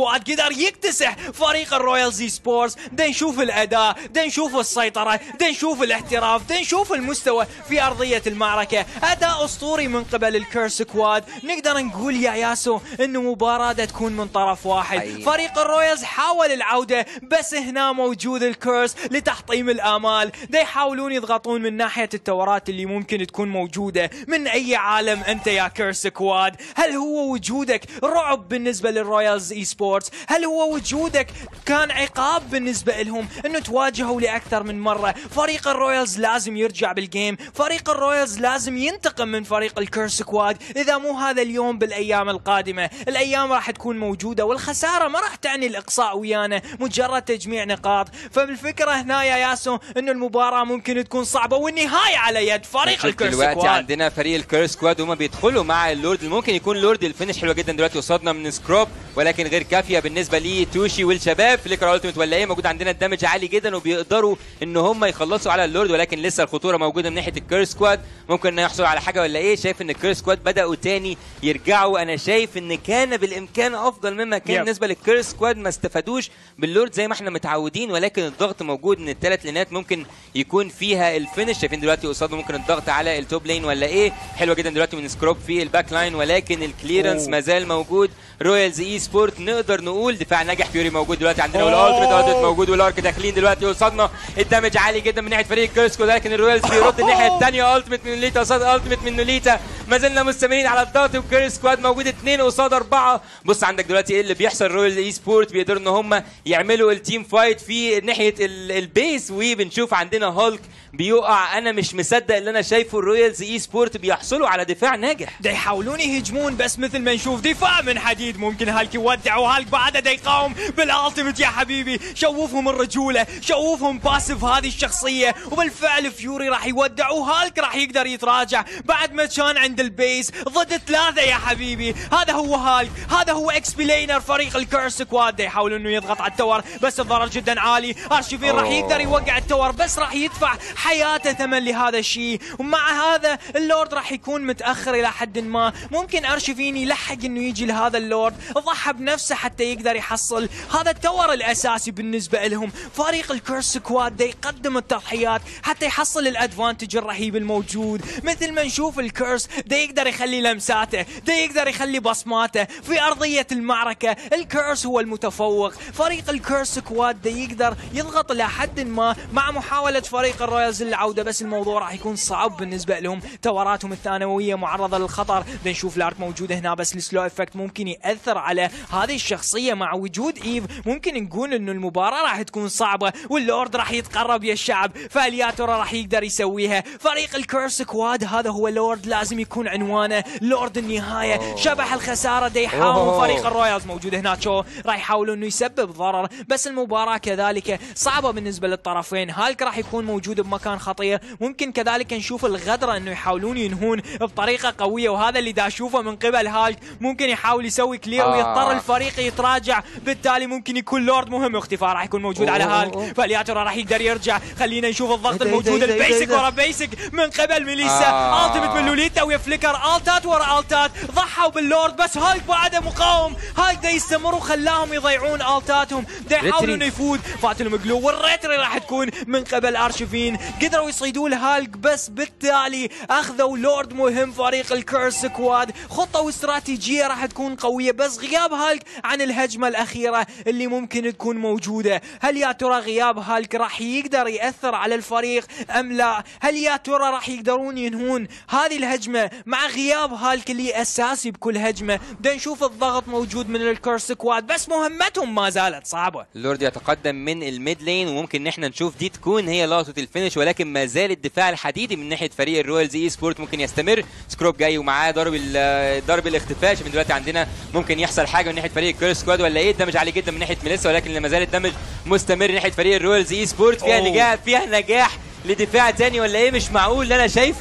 سكواد قدر يكتسح فريق الرويال زي سبورتس. دا نشوف الاداء، دا نشوف السيطره، دا نشوف الاحتراف، دا نشوف المستوى في ارضيه المعركه. اداء اسطوري من قبل الكيرس سكواد. نقدر نقول يا ياسو انه مباراه دا تكون من طرف واحد. أيه. فريق الرويالز حاول العوده، بس هنا موجود الكيرس لتحطيم الامال. دا يحاولون يضغطون من ناحيه التورات اللي ممكن تكون موجوده من اي عالم انت يا كيرس سكواد. هل هو وجودك رعب بالنسبه للرويالز اي سبورتس؟ هل هو وجودك كان عقاب بالنسبه لهم انه تواجهوا لاكثر من مره؟ فريق الرويالز لازم يرجع بالجيم، فريق الرويالز لازم ينتقم من فريق الكيرس سكواد. اذا مو هذا اليوم بالايام القادمه، الايام راح تكون موجوده، والخساره ما راح تعني الاقصاء ويانا، مجرد تجميع نقاط. فبالفكره هنا يا ياسو انه المباراه ممكن تكون صعبه، والنهايه على يد فريق الكيرس سكواد. دلوقتي عندنا فريق الكيرس سكواد وهم بيدخلوا مع اللورد، ممكن يكون لورد الفينش حلوه جدا دلوقتي قصادنا من سكروب، ولكن غير كافيه بالنسبه لتوشي والشباب. فليكر التيمت ولا ايه؟ موجود عندنا الدمج عالي جدا وبيقدروا ان هم يخلصوا على اللورد، ولكن لسه الخطوره موجوده من ناحيه الكيرس سكواد. ممكن يحصلوا على حاجه ولا ايه؟ شايف ان الكيرس سكواد بداوا تاني يرجعوا. انا شايف ان كان بالامكان افضل مما كان. yep. بالنسبه للكيرس سكواد ما استفادوش باللورد زي ما احنا متعودين، ولكن الضغط موجود من الثلاث لينات ممكن يكون فيها الفينش. شايفين دلوقتي قصاده ممكن الضغط على التوب لين ولا ايه؟ حلوه جدا دلوقتي من سكروب في الباك لاين، ولكن الكليرنس ما زال موجود. رويالز اي سبورت نقدر نقول دفاع ناجح. فيوري موجود دلوقتي عندنا، والالتيميت موجود، والارك داخلين دلوقتي قصادنا. الدمج عالي جدا من ناحيه فريق الكيرس سكواد، لكن الرويالز بيرد الناحيه الثانيه. التيميت من نوليتا قصاد التيميت من نوليتا. ما زلنا مستمرين على الضغط، والكيرس سكواد موجود اثنين قصاد اربعه. بص عندك دلوقتي ايه اللي بيحصل. رويالز اي سبورت بيقدروا ان هم يعملوا التيم فايت في ناحيه البيس، وبنشوف عندنا هولك بيقع. انا مش مصدق اللي انا شايفه. الرويالز اي سبورت بيحصلوا على دفاع ناجح. دا يحاولون يهجمون، بس مثل ما نشوف دفاع من حديد. ممكن هالك يودع، وهالك بعده دا يقاوم بالالتيميت يا حبيبي. شوفهم الرجوله، شوفهم باسف هذه الشخصيه. وبالفعل فيوري راح يودع، وهالك راح يقدر يتراجع بعد ما كان عند البيس ضد ثلاثه يا حبيبي. هذا هو هالك، هذا هو اكس بي لينر فريق الكيرس سكواد. دا يحاول انه يضغط على التور، بس الضرر جدا عالي. ارشيفين راح يقدر يوقع التور، بس راح يدفع حياته ثمن لهذا الشيء. ومع هذا اللورد راح يكون متاخر الى حد ما. ممكن ارشيفين يلحق انه يجي لهذا اللورد، ضحى بنفسه حتى يقدر يحصل هذا التور الاساسي بالنسبه لهم. فريق الكيرس سكواد دا يقدم التضحيات حتى يحصل الادفانتج الرهيب الموجود. مثل ما نشوف الكيرس دا يقدر يخلي لمساته، دا يقدر يخلي بصماته في ارضيه المعركه. الكيرس هو المتفوق. فريق الكيرس سكواد دا يقدر يضغط الى حد ما مع محاوله فريق الرويالز للعوده، بس الموضوع راح يكون صعب بالنسبه لهم. توراتهم الثانويه معرضه للخطر. دا نشوف الارك موجوده هنا، بس السلو افكت ممكن ياثر على هذه الشخصيه. مع وجود ايف ممكن نقول انه المباراه راح تكون صعبه، واللورد راح يتقرب يا الشعب. فالياتورا راح يقدر يسويها. فريق الكيرس سكواد هذا هو لورد، لازم يكون عنوانه لورد النهايه. أوه. شبح الخساره دا يحاول. فريق الرويالز موجود هنا، شو راح يحاولوا انه يسبب ضرر، بس المباراه كذلك صعبه بالنسبه للطرفين. هالك راح يكون موجود بمكان خطير. ممكن كذلك نشوف الغدره انه يحاولون ينهون بطريقه قويه، وهذا اللي دا اشوفه من قبل هالك. ممكن يحاول يسوي كلير آه. ويضطر الفريق يتراجع، بالتالي ممكن يكون لورد مهم. اختفاء راح يكون موجود أوه. على هالك. فالياتورا راح يقدر يرجع. خلينا نشوف الضغط الموجود، البيسك ورا بيسك من قبل ميليسا. آه. التيميت من لوليتا ويفليكر، التات ورا التات. ضحوا باللورد، بس هالك بعده مقاوم. هالك دا يستمر وخلاهم يضيعون التاتهم. دا يحاولوا انه يفوت. فات المقلو، والريتري راح تكون من قبل ارشيفين. قدروا يصيدوا لهالك، بس بالتالي اخذوا لورد مهم. فريق الكيرس سكواد خطه واستراتيجيه راح تكون قويه، بس غياب هالك عن الهجمه الاخيره اللي ممكن تكون موجوده. هل يا ترى غياب هالك راح يقدر ياثر على الفريق ام لا؟ هل يا ترى راح يقدرون ينهون هذه الهجمه مع غياب هالك اللي اساسي بكل هجمه؟ بدنا نشوف الضغط موجود من الكيرس سكواد، بس مهمتهم ما زالت صعبه. اللورد يتقدم من الميد لين، وممكن نحن نشوف دي تكون هي لقطه الفينش، ولكن ما زال الدفاع الحديدي من ناحيه فريق الرويالز اي سبورت ممكن يستمر. سكروب جاي ومعاه ضرب ضرب الاختفاء. من دلوقتي عندنا ممكن يحصل حاجه من ناحيه فريق الكيرس سكواد ولا ايه؟ الدمج عالي جدا من ناحيه ميليسا، ولكن ما زال الدمج مستمر ناحيه فريق الرويالز اي سبورت. فيها نجاح، فيها نجاح لدفاع تاني ولا ايه؟ مش معقول اللي انا شايفه.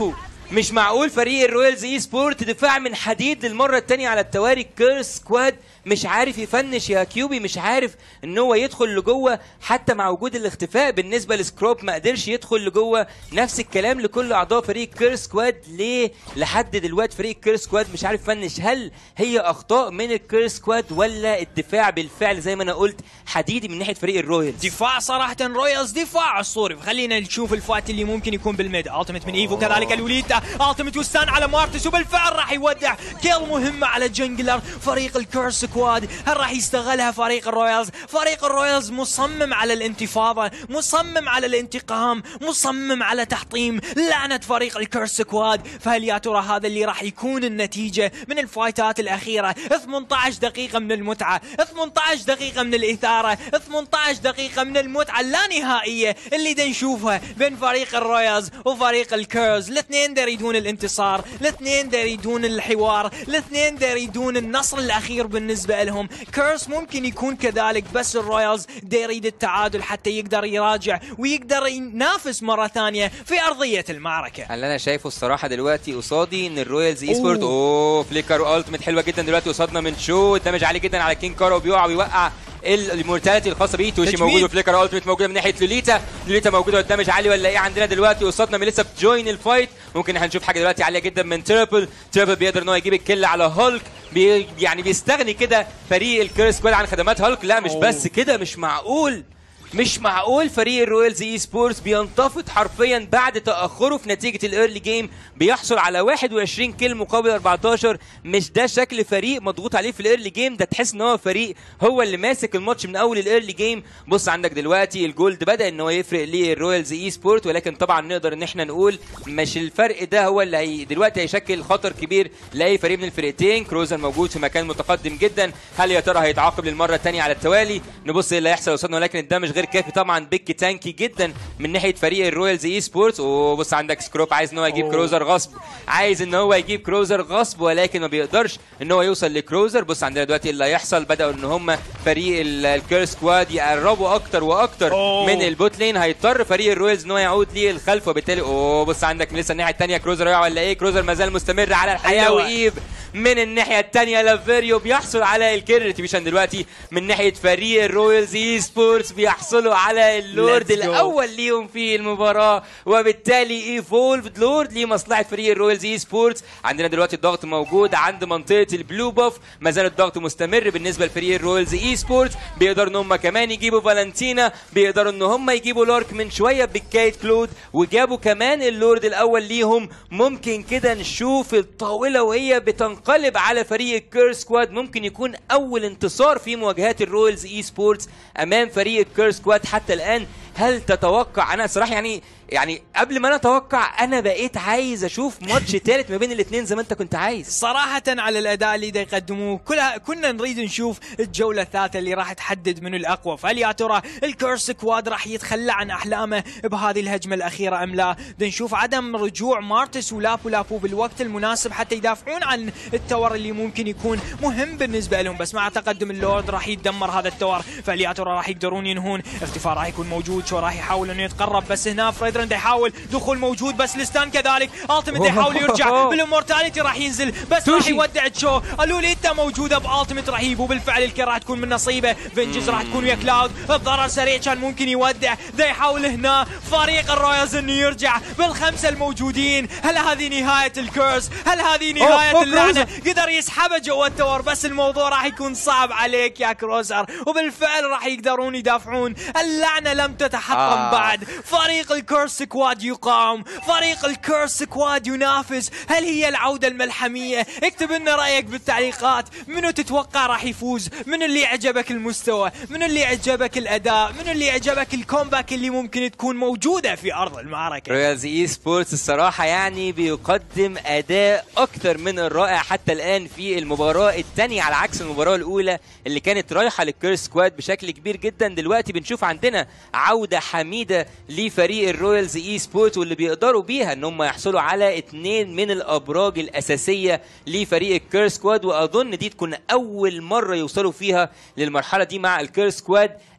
مش معقول فريق الرويالز اي سبورت دفاع من حديد للمره الثانيه على التوالي. كيرس سكواد مش عارف يفنش يا كيوبي، مش عارف ان هو يدخل لجوه حتى مع وجود الاختفاء بالنسبه لسكروب، ما قدرش يدخل لجوه. نفس الكلام لكل اعضاء فريق كيرس سكواد. ليه لحد دلوقتي فريق كيرس سكواد مش عارف يفنش؟ هل هي اخطاء من الكيرس سكواد ولا الدفاع بالفعل زي ما انا قلت حديدي من ناحيه فريق الرويالز؟ دفاع صراحه رويالز دفاع اسطوري. خلينا نشوف الفايت اللي ممكن يكون بالميد. التيمت من ايفو كذلك الوليتا، التيمت وستان على مارتس، وبالفعل راح يودع كيل مهمه على جنجلر فريق الكيرس سكواد. هل راح يستغلها فريق الرويالز؟ فريق الرويالز مصمم على الانتفاضه، مصمم على الانتقام، مصمم على تحطيم لعنه فريق الكيرس سكواد. فهل يا ترى هذا اللي راح يكون النتيجه من الفايتات الاخيره؟ ثمانية عشر دقيقه من المتعه، ثمانية عشر دقيقه من الاثاره، ثمانية عشر دقيقه من المتعه اللانهائيه اللي دا نشوفها بين فريق الرويالز وفريق الكيرز. الاثنين دا يريدون الانتصار، الاثنين دا يريدون الحوار، الاثنين دا يريدون النصر الاخير بالنسبه لهم. كيرس ممكن يكون كذلك، بس الرويالز دا يريد التعادل حتى يقدر يراجع ويقدر ينافس مره ثانيه في ارضيه المعركه. اللي انا شايفه الصراحه دلوقتي قصادي ان الرويالز اي سبورت اوه فليكر والتيمت حلوه جدا دلوقتي قصادنا من شو دامج عالي جدا على كينج كارو، بيقع ويوقع المورتاليتي الخاصه بيه. توشي موجود وفليكر التيمت موجوده من ناحيه لوليتا. لوليتا موجوده والدمج عالي ولا ايه عندنا دلوقتي قصادنا؟ ميليسا بتجوين الفايت. ممكن احنا نشوف حاجه دلوقتي عاليه جدا من تريبل. تريبل بيقدر ان هو يجيب الكل على هولك، بي يعني بيستغني كده فريق الكيرس سكواد عن خدمات هولك. لا مش بس كده، مش معقول مش معقول فريق الرويالز اي سبورتس بينتفض حرفيا بعد تاخره في نتيجه الايرلي جيم، بيحصل على واحد وعشرين كيل مقابل أربعتاشر. مش ده شكل فريق مضغوط عليه في الايرلي جيم، ده تحس ان هو فريق هو اللي ماسك الماتش من اول الايرلي جيم. بص عندك دلوقتي الجولد بدا ان هو يفرق للرويالز اي سبورت، ولكن طبعا نقدر ان احنا نقول مش الفرق ده هو اللي هي دلوقتي هيشكل خطر كبير لاي فريق من الفرقتين. كروزر موجود في مكان متقدم جدا، هل يا ترى هيتعاقب للمره الثانيه على التوالي؟ نبص ايه اللي هيحصل قصادنا، ولكن الدمج غير كافي طبعا. بيك تانكي جدا من ناحيه فريق الرويالز اي سبورتس. وبص عندك سكروب عايز ان هو يجيب كروزر غصب، عايز ان هو يجيب كروزر غصب، ولكن ما بيقدرش ان هو يوصل لكروزر. بص عندنا دلوقتي اللي هيحصل، بداوا ان هم فريق الكيرس سكواد يقربوا اكتر واكتر أوه. من البوت لين. هيضطر فريق الرويالز ان هو يعود للخلف، وبالتالي اوه بص عندك لسه الناحيه الثانيه كروزر يقع ولا ايه؟ كروزر ما زال مستمر على الحياه. أيوة. وايف من الناحيه الثانيه لافيريو بيحصل على الكيل ريتريبيوشن دلوقتي من ناحيه فريق الرويالز اي سبورتس، بيحصلوا على اللورد الاول ليهم في المباراه، وبالتالي ايفولفد لورد لمصلحه فريق الرويالز اي سبورتس. عندنا دلوقتي الضغط موجود عند منطقه البلو باف، ما زال الضغط مستمر بالنسبه لفريق الرويالز اي سبورتس. بيقدروا ان هم كمان يجيبوا فالنتينا، بيقدروا ان هم يجيبوا لارك من شويه بكايت كلود، وجابوا كمان اللورد الاول ليهم. ممكن كده نشوف الطاوله وهي بتنقلب على فريق الكيرس سكواد. ممكن يكون اول انتصار في مواجهات الرويالز اي سبورتس امام فريق الكيرس سكواد حتى الان. هل تتوقع؟ انا صراحه يعني يعني قبل ما انا اتوقع انا بقيت عايز اشوف ماتش ثالث ما بين الاثنين زي ما انت كنت عايز صراحه على الاداء اللي دا يقدموه. كلها كنا نريد نشوف الجوله الثالثه اللي راح تحدد منو الاقوى. فهل يا ترى الكيرس سكواد راح يتخلى عن احلامه بهذه الهجمه الاخيره ام لا؟ دا نشوف عدم رجوع مارتس ولابو لابو بالوقت المناسب حتى يدافعون عن التور اللي ممكن يكون مهم بالنسبه لهم، بس مع تقدم اللورد راح يتدمر هذا التور. فهل يا ترى راح يقدرون ينهون؟ اختفاء راح يكون موجود، شو راح يحاول انه يتقرب، بس هنا فريدرن دا يحاول دخول موجود، بس لستان كذلك التيمت يحاول يرجع بالامورتاليتي راح ينزل، بس راح يودع تشو. اللوليتا موجوده بالتيمت رهيب، وبالفعل الكل راح تكون من نصيبه. فينجز راح تكون ويا كلاود، الضرر سريع كان ممكن يودع. دا يحاول هنا فريق الرويالز انه يرجع بالخمسه الموجودين. هل هذه نهايه الكيرس؟ هل هذه نهايه اللعنه؟ قدر يسحبه جوا التور، بس الموضوع راح يكون صعب عليك يا كروزر، وبالفعل راح يقدرون يدافعون. اللعنه لم تتحقق آه. بعد. فريق الكيرس سكواد يقاوم، فريق الكيرس سكواد ينافس. هل هي العوده الملحميه؟ اكتب لنا رايك بالتعليقات. منو تتوقع راح يفوز؟ منو اللي عجبك المستوى؟ منو اللي عجبك الاداء؟ منو اللي عجبك الكومباك اللي ممكن تكون موجوده في ارض المعركه؟ رويالز اي سبورتس الصراحه يعني بيقدم اداء اكثر من الرائع حتى الان في المباراه الثانيه، على عكس المباراه الاولى اللي كانت رايحه للكيرس سكواد بشكل كبير جدا. دلوقتي بنشوف عندنا عوده حميده لفريق الرويالز اي سبورت، واللي بيقدروا بيها ان هم يحصلوا على اثنين من الابراج الاساسيه لفريق الكيرس سكواد، واظن دي تكون اول مره يوصلوا فيها للمرحله دي مع الكيرس سكواد.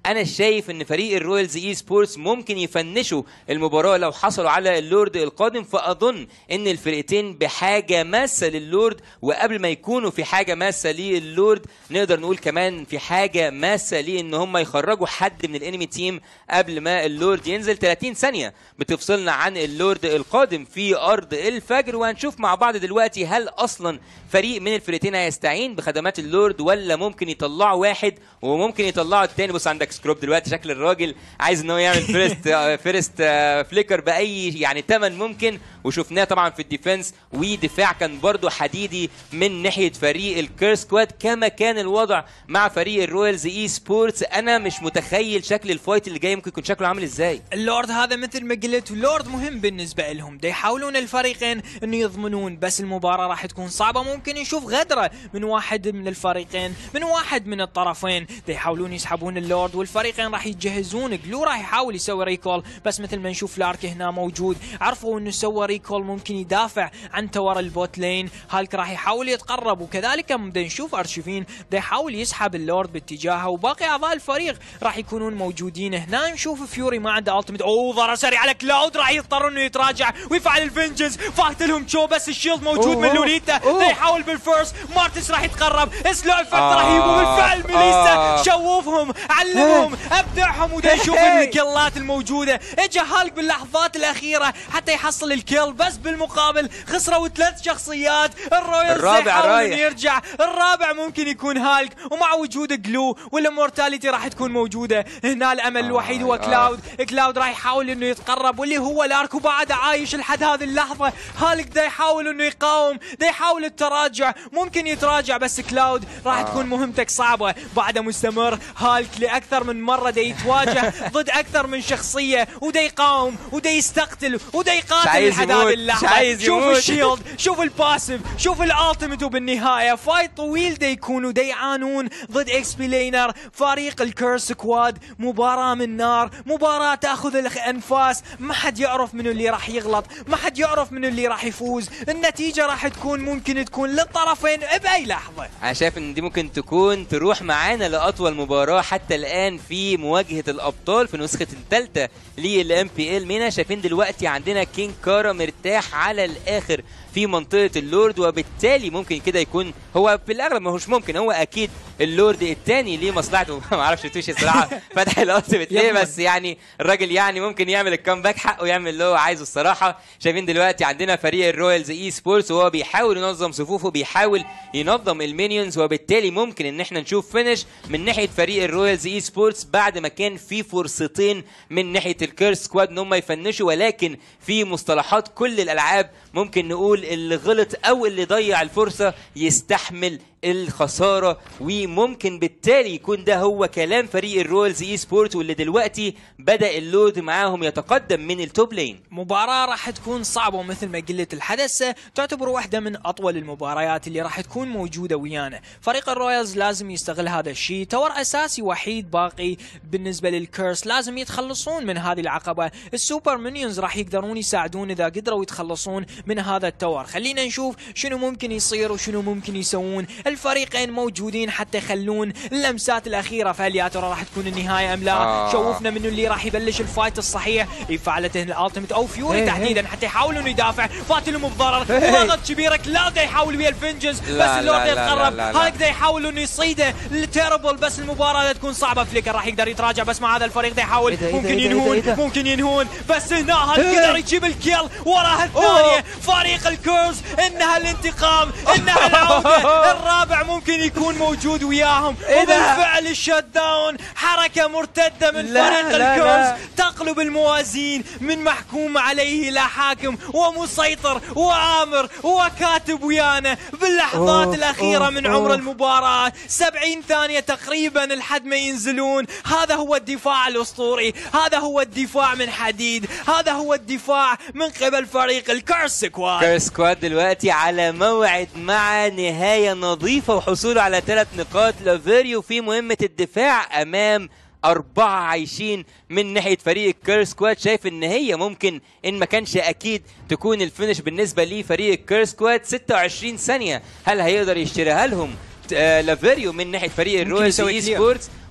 انا شايف ان فريق الرويالز اي سبورتس ممكن يفنشوا المباراه لو حصلوا على اللورد القادم. فاظن ان الفرقتين بحاجه ماسه للورد، وقبل ما يكونوا في حاجه ماسه للورد نقدر نقول كمان في حاجه ماسه لان هم يخرجوا حد من الانمي تيم قبل ما اللورد ينزل. ثلاثين ثانيه بتفصلنا عن اللورد القادم في ارض الفجر، وهنشوف مع بعض دلوقتي هل اصلا فريق من الفرقتين هيستعين بخدمات اللورد ولا ممكن يطلعوا واحد وممكن يطلعوا الثاني. بص عندك سكروب دلوقتي شكل الراجل عايز ان هو يعمل فيرست فيرست فليكر باي يعني ثمن ممكن، وشفناه طبعا في الديفنس، ودفاع كان برضو حديدي من ناحيه فريق الكير سكواد كما كان الوضع مع فريق الرويالز اي سبورتس. انا مش متخيل شكل الفايت اللي جاي ممكن يكون شكله عامل ازاي. اللورد هذا مثل ما قلت اللورد مهم بالنسبه لهم، دا يحاولون الفريقين انه يضمنون، بس المباراه راح تكون صعبه. ممكن نشوف غدره من واحد من الفريقين، من واحد من الطرفين، دا يحاولون يسحبون اللورد والفريقين راح يتجهزون. جلو راح يحاول يسوي ريكول، بس مثل ما نشوف لارك هنا موجود، عرفوا انه سوى ريكول ممكن يدافع عن تور البوت لين. هالك راح يحاول يتقرب، وكذلك بدنا نشوف ارشيفين دا يحاول يسحب اللورد باتجاهه، وباقي اعضاء الفريق راح يكونون موجودين هنا. نشوف فيوري ما عنده التيميت، اوه ضرر سريع على كلاود، راح يضطر انه يتراجع ويفعل الفنجز. فاقت لهم تشو، بس الشيلد موجود من لوليتا، دا يحاول بالفيرست. مارتس راح يتقرب، سلو افكت راح يجيبوا بالفعل. ميليسا شوفهم، علمهم، ابدعهم، ودا يشوف الكلات الموجوده. اجى هالك باللحظات الاخيره حتى يحصل الكيل، بس بالمقابل خسروا ثلاث شخصيات. الرويالز الرابع رايح يرجع، الرابع ممكن يكون هالك، ومع وجود جلو والمورتاليتي راح تكون موجوده هنا. الامل الوحيد هو كلاود. كلاود راح يحاول انه يتقرب، واللي هو لارك، وبعد عايش لحد هذه اللحظه. هالك دا يحاول انه يقاوم، دا يحاول التراجع، ممكن يتراجع، بس كلاود راح تكون مهمتك صعبه. بعد مستمر هالك لاكثر من مره دا يتواجه ضد اكثر من شخصيه، ودا يقاوم، ودا يستقتل، ودا يقاتل لحد هذه اللحظه. شوف الشيلد، شوف الباسف، شوف الالتيميت، وبالنهايه فايت طويل دا يكونوا دا يعانون ضد اكس بي لينر فريق الكير سكواد. مباراه من نار، مباراه تاخذ الانفاس، ما حد يعرف منو اللي راح يغلط، ما حد يعرف منو اللي راح يفوز. النتيجه راح تكون ممكن تكون للطرفين باي لحظه. انا شايف ان دي ممكن تكون تروح معانا لاطول مباراه حتى الان في مواجهه الابطال في نسخه الثالثه للام بي ال مينا. شايفين دلوقتي عندنا كينج كارا مرتاح على الاخر في منطقه اللورد، وبالتالي ممكن كده يكون هو في الاغلب، ما هوش ممكن، هو اكيد اللورد الثاني ليه مصلحته. ما اعرفش توشي الصراحه فتح الالتيميت ليه، بس يعني الراجل يعني ممكن يعمل الكامباك حقه، يعمل اللي هو عايزه الصراحه. شايفين دلوقتي عندنا فريق الرويالز اي سبورتس وهو بيحاول ينظم صفوفه، بيحاول ينظم المينيونز، وبالتالي ممكن ان احنا نشوف فينش من ناحيه فريق الرويالز اي سبورتس بعد ما كان في فرصتين من ناحيه الكير سكواد ان هم يفنشوا. ولكن في مصطلحات كل الالعاب ممكن نقول اللي غلط او اللي ضيع الفرصه يستحمل الخساره، وممكن بالتالي يكون ده هو كلام فريق الرويالز اي سبورت، واللي دلوقتي بدا اللود معاهم يتقدم من التوب لين. مباراه راح تكون صعبه، ومثل ما قلت الحدث تعتبر واحده من اطول المباريات اللي راح تكون موجوده ويانا. فريق الرويالز لازم يستغل هذا الشيء، تور اساسي وحيد باقي بالنسبه للكيرس، لازم يتخلصون من هذه العقبه. السوبر مينيونز راح يقدرون يساعدون اذا قدروا يتخلصون من هذا التور. خلينا نشوف شنو ممكن يصير وشنو ممكن يسوون. الفريقين موجودين حتى يخلون اللمسات الاخيره، فهل يا ترى راح تكون النهايه ام لا؟ آه. شوفنا منو اللي راح يبلش الفايت الصحيح. فعلته الالتيميت او فيوري تحديدا حتى يحاول انه يدافع، فاتلهم بضرر، ضغط كبيره. كلاود يحاول ويا الفنجز، بس اللورد يتقرب. هالك يحاول انه يصيده التيربل، بس المباراه تكون صعبه. فليكر راح يقدر يتراجع، بس مع هذا الفريق يحاول ممكن ينهون، ممكن ينهون، بس هنا هالك يقدر يجيب الكيل وراها الثانيه. فريق الكيرز انها الانتقام، انها العوده. الرابع ممكن يكون موجود وياهم، وبالفعل الشت داون، حركه مرتده من فريق الكيرز تقلب الموازين من محكوم عليه الى حاكم ومسيطر وآمر وكاتب ويانا باللحظات أوه الاخيره أوه من عمر أوه المباراه. سبعين ثانيه تقريبا لحد ما ينزلون. هذا هو الدفاع الاسطوري، هذا هو الدفاع من حديد، هذا هو الدفاع من قبل فريق الكير سكواد. كير سكواد دلوقتي على موعد مع نهايه نظيفه وحصوله على ثلاث نقاط. لافيريو في مهمه الدفاع امام أربعة عايشين من ناحية فريق الكير سكواد. شايف إن هي ممكن إن ما كانش أكيد تكون الفينش بالنسبة لفريق الكير سكواد. ستة وعشرين ثانية، هل هيقدر يشتريها لهم لافيريو من ناحية فريق الرويالز اي سبورتس؟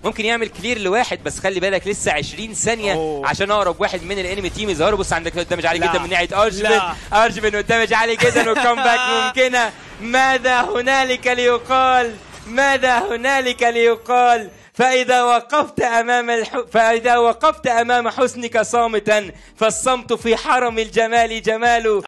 ممكن يعمل كلير لواحد، بس خلي بالك لسه عشرين ثانيه أوه. عشان اقرب واحد من الانمي تيم يظهروا. بص عندك قدامج عالي جدا من ناحيه ارجبن، لا. ارجبن قدامج عالي جدا والكومباك ممكنه. ماذا هنالك ليقال؟ ماذا هنالك ليقال؟ فإذا وقفت أمام الح... فإذا وقفت أمام حسنك صامتا، فالصمت في حرم الجمال جماله.